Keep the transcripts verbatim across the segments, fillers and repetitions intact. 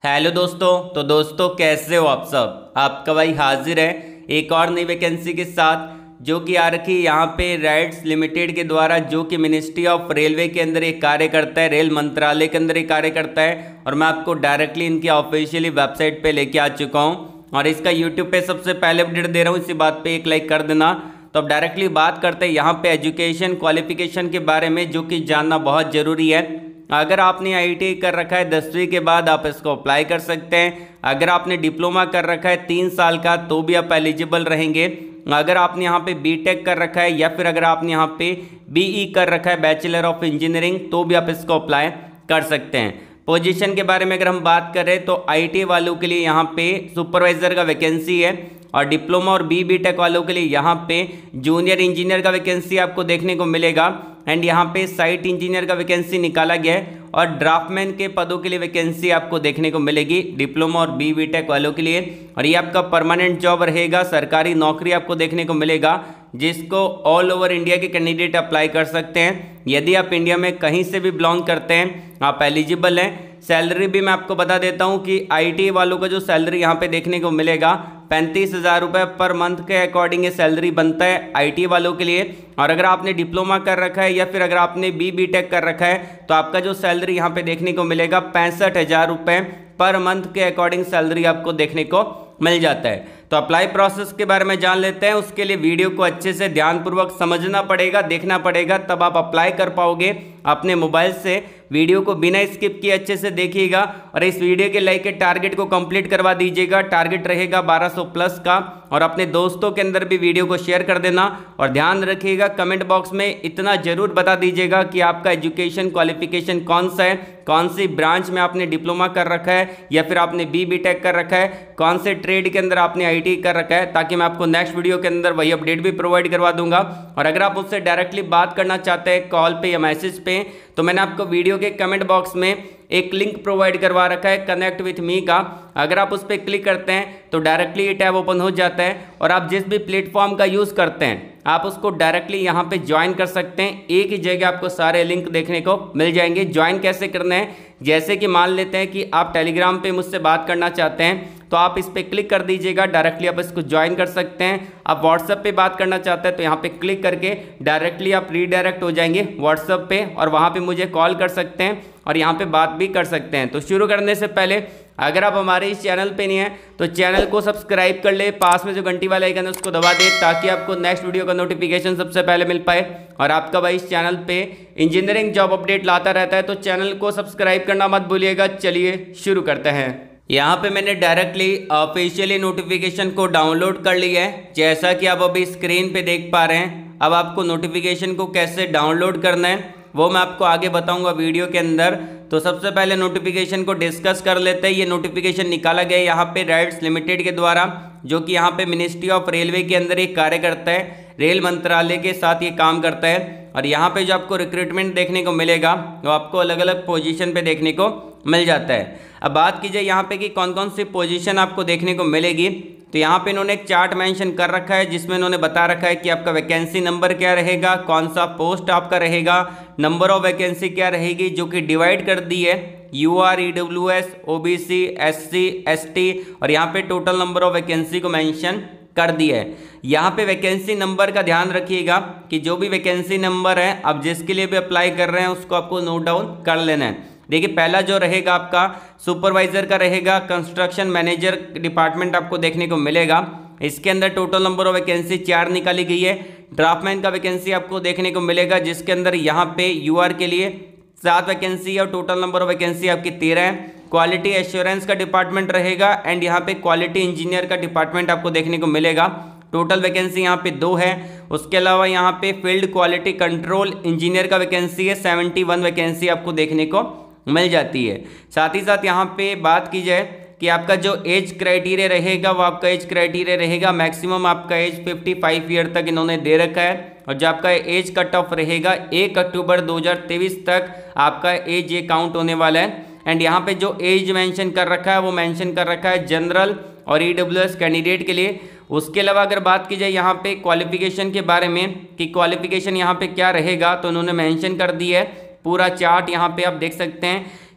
Hello दोस्तों। तो दोस्तों कैसे हो आप सब। आपका भाई हाजिर है एक और नई वैकेंसी के साथ जो कि आ रखी है यहाँ पे राइट्स लिमिटेड के द्वारा, जो कि मिनिस्ट्री ऑफ रेलवे के अंदर एक कार्य करता है, रेल मंत्रालय के अंदर एक कार्य करता है। और मैं आपको डायरेक्टली इनकी ऑफिशियली वेबसाइट पे लेके आ चुका हूँ और इसका यूट्यूब पे सबसे पहले अपडेट दे रहा हूँ। इसी बात पे एक लाइक कर देना। तो अब डायरेक्टली बात करते हैं यहाँ पे एजुकेशन क्वालिफिकेशन के बारे में, जो कि जानना बहुत ज़रूरी है। अगर आपने आईटीआई कर रखा है दसवीं के बाद आप इसको अप्लाई कर सकते हैं। अगर आपने डिप्लोमा कर रखा है तीन साल का तो भी आप एलिजिबल रहेंगे। अगर आपने यहाँ पे बीटेक कर रखा है या फिर अगर आपने यहाँ पे बीई कर रखा है बैचलर ऑफ इंजीनियरिंग तो भी आप इसको अप्लाई कर सकते हैं। पोजीशन के बारे में अगर हम बात करें तो आईटी वालों के लिए यहाँ पे सुपरवाइजर का वैकेंसी है और डिप्लोमा और बी बीटेक वालों के लिए यहाँ पे जूनियर इंजीनियर का वैकेंसी आपको देखने को मिलेगा। एंड यहाँ पे साइट इंजीनियर का वैकेंसी निकाला गया है और ड्राफ्टमैन के पदों के लिए वैकेंसी आपको देखने को मिलेगी डिप्लोमा और बी बीटेक वालों के लिए। और ये आपका परमानेंट जॉब रहेगा, सरकारी नौकरी आपको देखने को मिलेगा, जिसको ऑल ओवर इंडिया के कैंडिडेट अप्लाई कर सकते हैं। यदि आप इंडिया में कहीं से भी बिलोंग करते हैं आप एलिजिबल हैं। सैलरी भी मैं आपको बता देता हूं कि आईटी वालों का जो सैलरी यहां पे देखने को मिलेगा पैंतीस हज़ार रुपये पर मंथ के अकॉर्डिंग ये सैलरी बनता है आईटी वालों के लिए। और अगर आपने डिप्लोमा कर रखा है या फिर अगर आपने बी बी टेक कर रखा है तो आपका जो सैलरी यहाँ पे देखने को मिलेगा पैंसठ हज़ार रुपये पर मंथ के अकॉर्डिंग सैलरी आपको देखने को मिल जाता है। तो अप्लाई प्रोसेस के बारे में जान लेते हैं। उसके लिए वीडियो को अच्छे से ध्यानपूर्वक समझना पड़ेगा, देखना पड़ेगा, तब आप अप्लाई कर पाओगे अपने मोबाइल से। वीडियो को बिना स्किप किए अच्छे से देखिएगा और इस वीडियो के लाइक के टारगेट को कंप्लीट करवा दीजिएगा। टारगेट रहेगा बारह सौ प्लस का। और अपने दोस्तों के अंदर भी वीडियो को शेयर कर देना और ध्यान रखिएगा कमेंट बॉक्स में इतना जरूर बता दीजिएगा कि आपका एजुकेशन क्वालिफिकेशन कौन सा है, कौन सी ब्रांच में आपने डिप्लोमा कर रखा है या फिर आपने बी बी टेक कर रखा है, कौन से ट्रेड के अंदर आपने आईटी कर रखा है, ताकि मैं आपको नेक्स्ट वीडियो के अंदर वही अपडेट भी प्रोवाइड करवा दूंगा। और अगर आप उससे डायरेक्टली बात करना चाहते हैं कॉल पे या मैसेज पे तो मैंने आपको वीडियो के कमेंट बॉक्स में एक लिंक प्रोवाइड करवा रखा है कनेक्ट विथ मी का। अगर आप उस पर क्लिक करते हैं तो डायरेक्टली ये टैब ओपन हो जाता है और आप जिस भी प्लेटफॉर्म का यूज़ करते हैं आप उसको डायरेक्टली यहाँ पे ज्वाइन कर सकते हैं। एक ही जगह आपको सारे लिंक देखने को मिल जाएंगे। ज्वाइन कैसे करना है, जैसे कि मान लेते हैं कि आप टेलीग्राम पे मुझसे बात करना चाहते हैं तो आप इस पर क्लिक कर दीजिएगा, डायरेक्टली आप इसको ज्वाइन कर सकते हैं। आप व्हाट्सएप पे बात करना चाहते हैं तो यहाँ पे क्लिक करके डायरेक्टली आप रीडायरेक्ट हो जाएंगे व्हाट्सएप पे और वहाँ पे मुझे कॉल कर सकते हैं और यहाँ पे बात भी कर सकते हैं। तो शुरू करने से पहले अगर आप हमारे इस चैनल पे नहीं हैं तो चैनल को सब्सक्राइब कर ले, पास में जो घंटी वाला आइकन है उसको दबा दे ताकि आपको नेक्स्ट वीडियो का नोटिफिकेशन सबसे पहले मिल पाए। और आपका भाई इस चैनल पे इंजीनियरिंग जॉब अपडेट लाता रहता है तो चैनल को सब्सक्राइब करना मत भूलिएगा। चलिए शुरू करते हैं। यहाँ पे मैंने डायरेक्टली ऑफिशियली नोटिफिकेशन को डाउनलोड कर लिया है, जैसा कि आप अभी स्क्रीन पे देख पा रहे हैं। अब आपको नोटिफिकेशन को कैसे डाउनलोड करना है वो मैं आपको आगे बताऊंगा वीडियो के अंदर। तो सबसे पहले नोटिफिकेशन को डिस्कस कर लेते हैं। ये नोटिफिकेशन निकाला गया यहाँ पे राइट्स लिमिटेड के द्वारा, जो कि यहाँ पे मिनिस्ट्री ऑफ रेलवे के अंदर एक कार्य करता है, रेल मंत्रालय के साथ ये काम करता है। और यहाँ पे जो आपको रिक्रूटमेंट देखने को मिलेगा वो आपको अलग अलग पोजीशन पे देखने को मिल जाता है। अब बात कीजिए यहाँ पे कि कौन कौन सी पोजीशन आपको देखने को मिलेगी तो यहाँ पे इन्होंने एक चार्ट मेंशन कर रखा है जिसमें इन्होंने बता रखा है कि आपका वैकेंसी नंबर क्या रहेगा, कौन सा पोस्ट आपका रहेगा, नंबर ऑफ वैकेंसी क्या रहेगी, जो कि डिवाइड कर दी है U R, E W S, O B C, S C, S T और यहाँ पे टोटल नंबर ऑफ वैकेंसी को मेंशन कर दिया है। यहाँ पे वैकेंसी नंबर का ध्यान रखिएगा कि जो भी वैकेंसी नंबर है आप जिसके लिए भी अप्लाई कर रहे हैं उसको आपको नोट डाउन कर लेना है। देखिए पहला जो रहेगा आपका सुपरवाइजर का रहेगा, कंस्ट्रक्शन मैनेजर डिपार्टमेंट आपको देखने को मिलेगा। इसके अंदर टोटल नंबर ऑफ वैकेंसी चार निकाली गई है। ड्राफ्टमैन का वैकेंसी आपको देखने को मिलेगा जिसके अंदर यहाँ पे यूआर के लिए सात वैकेंसी और टोटल नंबर ऑफ वैकेंसी आपकी तेरह है। क्वालिटी एश्योरेंस का डिपार्टमेंट रहेगा एंड यहाँ पे क्वालिटी इंजीनियर का डिपार्टमेंट आपको देखने को मिलेगा। टोटल वैकेंसी यहाँ पे दो है। उसके अलावा यहाँ पे फील्ड क्वालिटी कंट्रोल इंजीनियर का वैकेंसी है, सेवेंटी वन वैकेंसी आपको देखने को मिल जाती है। साथ ही साथ यहाँ पे बात की जाए कि आपका जो एज क्राइटेरिया रहेगा वो आपका एज क्राइटेरिया रहेगा मैक्सिमम आपका एज पचपन ईयर तक इन्होंने दे रखा है। और जो आपका एज कट ऑफ रहेगा एक अक्टूबर दो हज़ार तेईस तक आपका एज ये काउंट होने वाला है। एंड यहाँ पे जो एज मेंशन कर रखा है वो मेंशन कर रखा है जनरल और ई डब्ल्यू एस कैंडिडेट के लिए। उसके अलावा अगर बात की जाए यहाँ पे क्वालिफिकेशन के बारे में कि क्वालिफिकेशन यहाँ पे क्या रहेगा तो उन्होंने मेंशन कर दी है। पूरा चार्ट यहाँ पे आप देख सकते हैं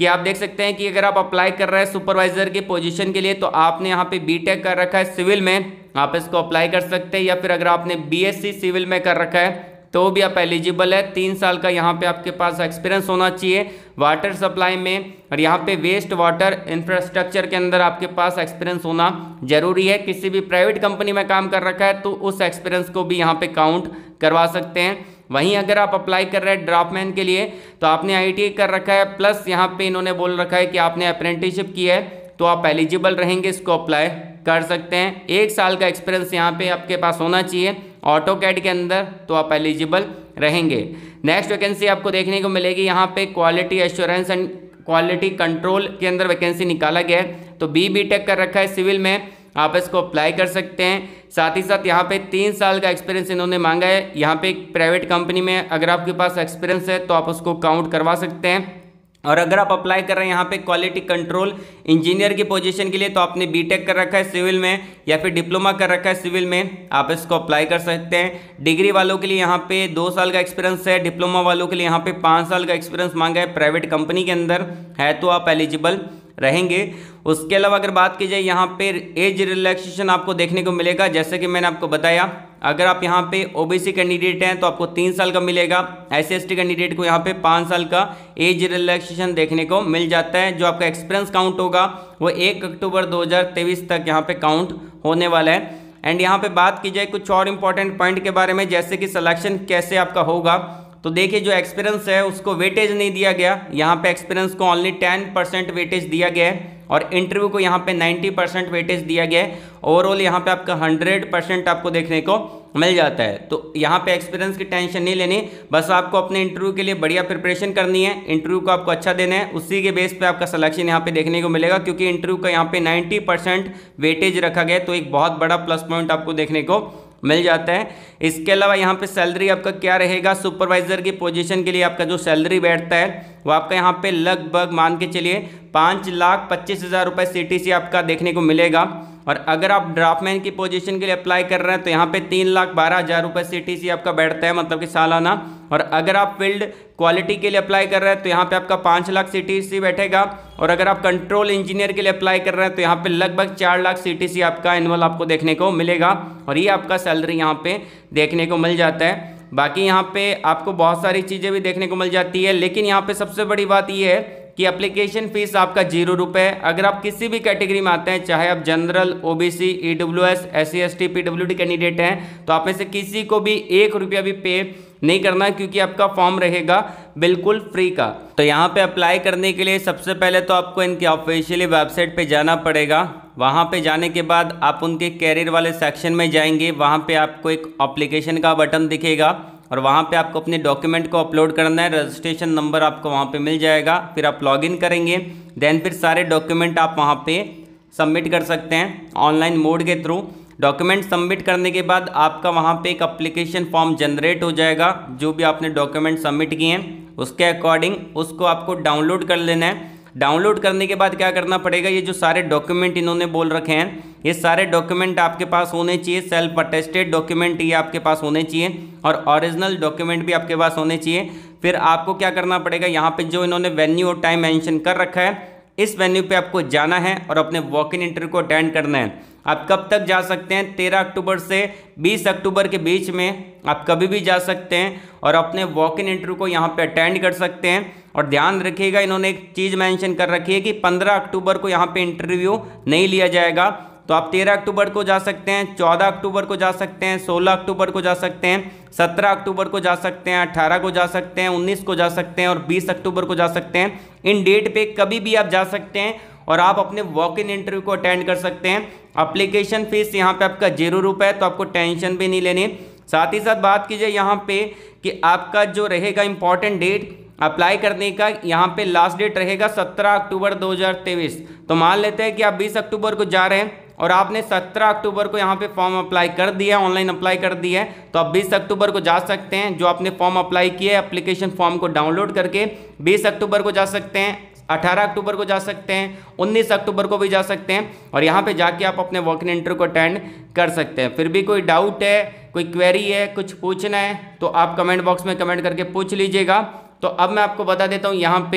कि आप देख सकते हैं कि अगर आप अप्लाई कर रहे हैं सुपरवाइजर की पोजीशन के लिए तो आपने यहाँ पे बीटेक कर रखा है सिविल में, आप इसको अप्लाई कर सकते हैं। या फिर अगर आपने बीएससी सिविल में कर रखा है तो भी आप एलिजिबल है। तीन साल का यहाँ पे आपके पास एक्सपीरियंस होना चाहिए वाटर सप्लाई में, और यहाँ पे वेस्ट वाटर इंफ्रास्ट्रक्चर के अंदर आपके पास एक्सपीरियंस होना जरूरी है। किसी भी प्राइवेट कंपनी में काम कर रखा है तो उस एक्सपीरियंस को भी यहाँ पे काउंट करवा सकते हैं। वहीं अगर आप अप्लाई कर रहे हैं ड्राफ्टमैन के लिए तो आपने आईटीआई कर रखा है प्लस यहाँ पे इन्होंने बोल रखा है कि आपने अप्रेंटिसशिप की है तो आप एलिजिबल रहेंगे, इसको अप्लाई कर सकते हैं। एक साल का एक्सपीरियंस यहाँ पे आपके पास होना चाहिए ऑटो कैड के अंदर, तो आप एलिजिबल रहेंगे। नेक्स्ट वैकेंसी आपको देखने को मिलेगी यहाँ पे quality assurance and quality control के अंदर वैकेंसी निकाला गया है। तो बी बी टेक कर रखा है सिविल में, आप इसको अप्लाई कर सकते हैं। साथ ही साथ यहाँ पे तीन साल का एक्सपीरियंस इन्होंने मांगा है। यहाँ पे एक प्राइवेट कंपनी में अगर आपके पास एक्सपीरियंस है तो आप उसको काउंट करवा सकते हैं। और अगर आप अप्लाई कर रहे हैं यहाँ पे क्वालिटी कंट्रोल इंजीनियर की पोजीशन के लिए तो आपने बीटेक कर रखा है सिविल में या फिर डिप्लोमा कर रखा है सिविल में, आप इसको अप्लाई कर सकते हैं। डिग्री वालों के लिए यहाँ पे दो साल का एक्सपीरियंस है, डिप्लोमा वालों के लिए यहाँ पे पाँच साल का एक्सपीरियंस मांगा है, प्राइवेट कंपनी के अंदर है तो आप एलिजिबल रहेंगे। उसके अलावा अगर बात की जाए यहाँ पे एज रिलैक्सेशन आपको देखने को मिलेगा। जैसे कि मैंने आपको बताया अगर आप यहाँ पे ओबीसी कैंडिडेट हैं तो आपको तीन साल का मिलेगा, एस एस टी कैंडिडेट को यहाँ पे पाँच साल का एज रिलैक्सेशन देखने को मिल जाता है। जो आपका एक्सपीरियंस काउंट होगा वो एक अक्टूबर दो हज़ार तेईस तक यहाँ पे काउंट होने वाला है। एंड यहाँ पे बात की जाए कुछ और इम्पॉर्टेंट पॉइंट के बारे में, जैसे कि सिलेक्शन कैसे आपका होगा, तो देखिए जो एक्सपीरियंस है उसको वेटेज नहीं दिया गया, यहाँ पे एक्सपीरियंस को ओनली टेन परसेंट वेटेज दिया गया है और इंटरव्यू को यहाँ पे नाइन्टी परसेंट वेटेज दिया गया है। ओवरऑल यहाँ पे आपका हंड्रेड परसेंट आपको देखने को मिल जाता है। तो यहाँ पे एक्सपीरियंस की टेंशन नहीं लेनी, बस आपको अपने इंटरव्यू के लिए बढ़िया प्रिपरेशन करनी है, इंटरव्यू को आपको अच्छा देना है, उसी के बेस पे आपका सिलेक्शन यहाँ पे देखने को मिलेगा। क्योंकि इंटरव्यू का यहाँ पे नाइन्टी परसेंट वेटेज रखा गया है तो एक बहुत बड़ा प्लस पॉइंट आपको देखने को मिल जाता है। इसके अलावा यहाँ पे सैलरी आपका क्या रहेगा, सुपरवाइजर की पोजीशन के लिए आपका जो सैलरी बैठता है वो आपका यहाँ पे लगभग मान के चलिए पाँच लाख पच्चीस हज़ार रुपये सी टी सी आपका देखने को मिलेगा। और अगर आप ड्राफ्टमैन की पोजीशन के लिए अप्लाई कर रहे हैं तो यहाँ पे तीन लाख बारह हज़ार रुपये सी टी सी आपका बैठता है, मतलब कि सालाना। और अगर आप फील्ड क्वालिटी के लिए अप्लाई कर रहे हैं तो यहाँ पे आपका पाँच लाख सी टी सी बैठेगा। और अगर आप कंट्रोल इंजीनियर के लिए अप्लाई कर रहे हैं तो यहाँ पे लगभग चार लाख सी टी सी आपका एनुअल आपको देखने को मिलेगा और ये आपका सैलरी यहाँ पे देखने को मिल जाता है। बाकी यहाँ पे आपको बहुत सारी चीज़ें भी देखने को मिल जाती है, लेकिन यहाँ पे सबसे बड़ी बात ये है कि एप्लीकेशन फीस आपका जीरो रुपये। अगर आप किसी भी कैटेगरी में आते हैं, चाहे आप general, OBC, EWS, SC, ST, PWD candidate हैं, तो आप में से किसी को भी एक रुपया भी पे नहीं करना है क्योंकि आपका फॉर्म रहेगा बिल्कुल फ्री का। तो यहाँ पे अप्लाई करने के लिए सबसे पहले तो आपको इनकी ऑफिशियली वेबसाइट पे जाना पड़ेगा। वहाँ पे जाने के बाद आप उनके कैरियर वाले सेक्शन में जाएंगे, वहाँ पे आपको एक एप्लीकेशन का बटन दिखेगा और वहाँ पे आपको अपने डॉक्यूमेंट को अपलोड करना है। रजिस्ट्रेशन नंबर आपको वहाँ पे मिल जाएगा, फिर आप लॉगिन करेंगे, देन फिर सारे डॉक्यूमेंट आप वहाँ पे सबमिट कर सकते हैं ऑनलाइन मोड के थ्रू। डॉक्यूमेंट सबमिट करने के बाद आपका वहाँ पे एक एप्लीकेशन फॉर्म जनरेट हो जाएगा। जो भी आपने डॉक्यूमेंट सबमिट किए हैं उसके अकॉर्डिंग उसको आपको डाउनलोड कर लेना है। डाउनलोड करने के बाद क्या करना पड़ेगा, ये जो सारे डॉक्यूमेंट इन्होंने बोल रखे हैं ये सारे डॉक्यूमेंट आपके पास होने चाहिए। सेल्फ अटेस्टेड डॉक्यूमेंट ये आपके पास होने चाहिए और ओरिजिनल डॉक्यूमेंट भी आपके पास होने चाहिए। फिर आपको क्या करना पड़ेगा, यहाँ पे जो इन्होंने वेन्यू और टाइम मेंशन कर रखा है इस वेन्यू पे आपको जाना है और अपने वॉक इन इंटरव्यू को अटेंड करना है। आप कब तक जा सकते हैं, तेरह अक्टूबर से बीस अक्टूबर के बीच में आप कभी भी जा सकते हैं और अपने वॉक इन इंटरव्यू को यहाँ पे अटेंड कर सकते हैं। और ध्यान रखिएगा इन्होंने एक चीज़ मेंशन कर रखी है कि पंद्रह अक्टूबर को यहाँ पे इंटरव्यू नहीं लिया जाएगा। तो आप तेरह अक्टूबर को जा सकते हैं, चौदह अक्टूबर को जा सकते हैं, सोलह अक्टूबर को जा सकते हैं, सत्रह अक्टूबर को जा सकते हैं, अठारह को जा सकते हैं, उन्नीस को जा सकते हैं और बीस अक्टूबर को जा सकते हैं। इन डेट पे कभी भी आप जा सकते हैं और आप अपने वॉक इन इंटरव्यू को अटेंड कर सकते हैं। एप्लीकेशन फीस यहाँ पे आपका जीरो रुपये है, तो आपको टेंशन भी नहीं लेनी। साथ ही साथ बात कीजिए यहाँ पे कि आपका जो रहेगा इंपॉर्टेंट डेट अप्लाई करने का, यहाँ पे लास्ट डेट रहेगा सत्रह अक्टूबर दो हज़ार तेईस। तो मान लेते हैं कि आप बीस अक्टूबर को जा रहे हैं और आपने सत्रह अक्टूबर को यहाँ पे फॉर्म अप्लाई कर दिया, ऑनलाइन अप्लाई कर दिया है, तो आप बीस अक्टूबर को जा सकते हैं। जो आपने फॉर्म अप्लाई किया है एप्लीकेशन फॉर्म को डाउनलोड करके बीस अक्टूबर को जा सकते हैं, अठारह अक्टूबर को जा सकते हैं, उन्नीस अक्टूबर को भी जा सकते हैं और यहाँ पे जाके आप अपने वॉक इन इंटरव्यू को अटेंड कर सकते हैं। फिर भी कोई डाउट है, कोई क्वेरी है, कुछ पूछना है तो आप कमेंट बॉक्स में कमेंट करके पूछ लीजिएगा। तो अब मैं आपको बता देता हूँ यहाँ पे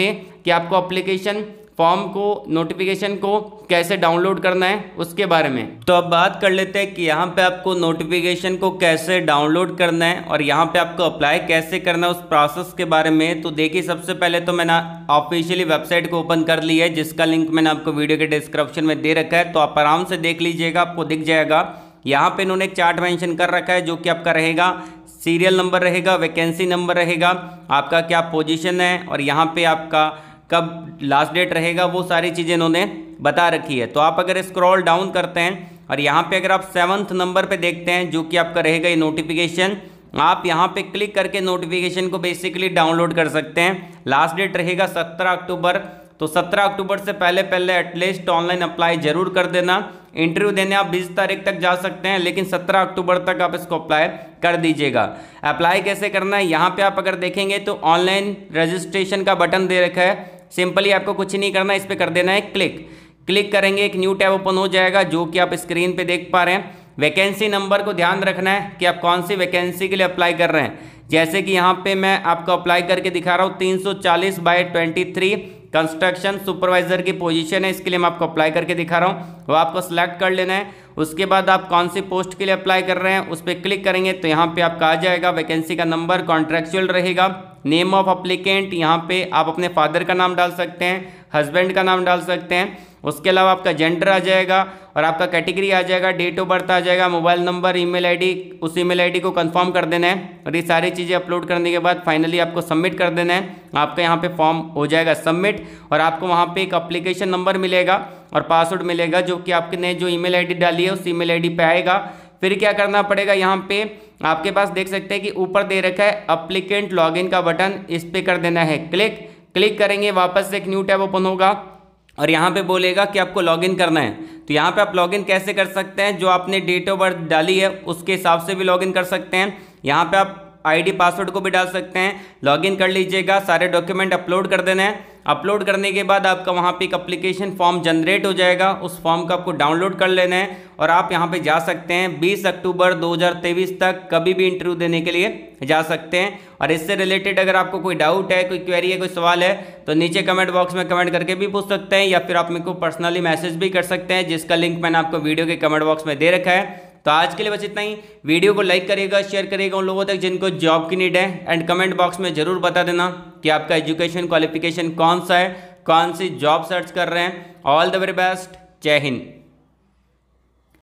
कि आपको एप्लीकेशन फॉर्म को, नोटिफिकेशन को कैसे डाउनलोड करना है उसके बारे में। तो अब बात कर लेते हैं कि यहाँ पे आपको नोटिफिकेशन को कैसे डाउनलोड करना है और यहाँ पे आपको अप्लाई कैसे करना है उस प्रोसेस के बारे में। तो देखिए, सबसे पहले तो मैंने ऑफिशियली वेबसाइट को ओपन कर लिया है, जिसका लिंक मैंने आपको वीडियो के डिस्क्रिप्शन में दे रखा है। तो आप आराम से देख लीजिएगा, आपको दिख जाएगा। यहाँ पे इन्होंने एक चार्ट मेंशन कर रखा है, जो कि आपका रहेगा सीरियल नंबर रहेगा, वैकेंसी नंबर रहेगा, आपका क्या पोजीशन है और यहाँ पे आपका कब लास्ट डेट रहेगा, वो सारी चीज़ें इन्होंने बता रखी है। तो आप अगर स्क्रॉल डाउन करते हैं और यहाँ पे अगर आप सेवन्थ नंबर पे देखते हैं, जो कि आपका रहेगा ये नोटिफिकेशन, आप यहाँ पे क्लिक करके नोटिफिकेशन को बेसिकली डाउनलोड कर सकते हैं। लास्ट डेट रहेगा सत्रह अक्टूबर, तो सत्रह अक्टूबर से पहले पहले एटलीस्ट ऑनलाइन अप्लाई जरूर कर देना। इंटरव्यू देने आप बीस तारीख तक जा सकते हैं, लेकिन सत्रह अक्टूबर तक आप इसको अप्लाई कर दीजिएगा। अप्लाई कैसे करना है, यहाँ पे आप अगर देखेंगे तो ऑनलाइन रजिस्ट्रेशन का बटन दे रखा है। सिंपली आपको कुछ नहीं करना है, इस पर कर देना है क्लिक। क्लिक करेंगे, एक न्यू टैब ओपन हो जाएगा, जो कि आप स्क्रीन पे देख पा रहे हैं। वैकेंसी नंबर को ध्यान रखना है कि आप कौन सी वैकेंसी के लिए अप्लाई कर रहे हैं। जैसे कि यहाँ पे मैं आपको अप्लाई करके दिखा रहा हूँ, तीन सौ चालीस by twenty three construction supervisor की पोजीशन है, इसके लिए मैं आपको अप्लाई करके दिखा रहा हूँ। वो आपको सिलेक्ट कर लेना है। उसके बाद आप कौन सी पोस्ट के लिए अप्लाई कर रहे हैं उस पर क्लिक करेंगे, तो यहाँ पे आपका आ जाएगा वैकेंसी का नंबर, कॉन्ट्रेक्चुअल रहेगा, नेम ऑफ अप्लीकेंट, यहाँ पे आप अपने फादर का नाम डाल सकते हैं, हस्बैंड का नाम डाल सकते हैं। उसके अलावा आपका जेंडर आ जाएगा और आपका कैटेगरी आ जाएगा, डेट ऑफ बर्थ आ जाएगा, मोबाइल नंबर, ईमेल आईडी, उस ईमेल आईडी को कंफर्म कर देना है। और ये सारी चीज़ें अपलोड करने के बाद फाइनली आपको सबमिट कर देना है। आपका यहाँ पे फॉर्म हो जाएगा सबमिट और आपको वहाँ पे एक एप्लीकेशन नंबर मिलेगा और पासवर्ड मिलेगा, जो कि आपने जो ईमेल आईडी डाली है उस ईमेल आईडी पे आएगा। फिर क्या करना पड़ेगा, यहाँ पे आपके पास देख सकते हैं कि ऊपर दे रखा है एप्लीकेंट लॉगिन का बटन, इस पर कर देना है क्लिक। क्लिक करेंगे, वापस से एक न्यू टैब ओपन होगा और यहाँ पे बोलेगा कि आपको लॉगिन करना है। तो यहाँ पे आप लॉगिन कैसे कर सकते हैं, जो आपने डेट ऑफ बर्थ डाली है उसके हिसाब से भी लॉगिन कर सकते हैं। यहाँ पे आप आईडी पासवर्ड को भी डाल सकते हैं। लॉगिन कर लीजिएगा, सारे डॉक्यूमेंट अपलोड कर देना है। अपलोड करने के बाद आपका वहाँ पे एक एप्लीकेशन फॉर्म जनरेट हो जाएगा, उस फॉर्म को आपको डाउनलोड कर लेना है और आप यहाँ पे जा सकते हैं बीस अक्टूबर दो हज़ार तेईस तक कभी भी इंटरव्यू देने के लिए जा सकते हैं। और इससे रिलेटेड अगर आपको कोई डाउट है, कोई क्वेरी है, कोई सवाल है, तो नीचे कमेंट बॉक्स में कमेंट करके भी पूछ सकते हैं, या फिर आप मेरे को पर्सनली मैसेज भी कर सकते हैं, जिसका लिंक मैंने आपको वीडियो के कमेंट बॉक्स में दे रखा है। तो आज के लिए बस इतना ही। वीडियो को लाइक करिएगा, शेयर करिएगा उन लोगों तक जिनको जॉब की नीड है, एंड कमेंट बॉक्स में जरूर बता देना कि आपका एजुकेशन क्वालिफिकेशन कौन सा है, कौन सी जॉब सर्च कर रहे हैं। ऑल द वेरी बेस्ट, जय हिंद।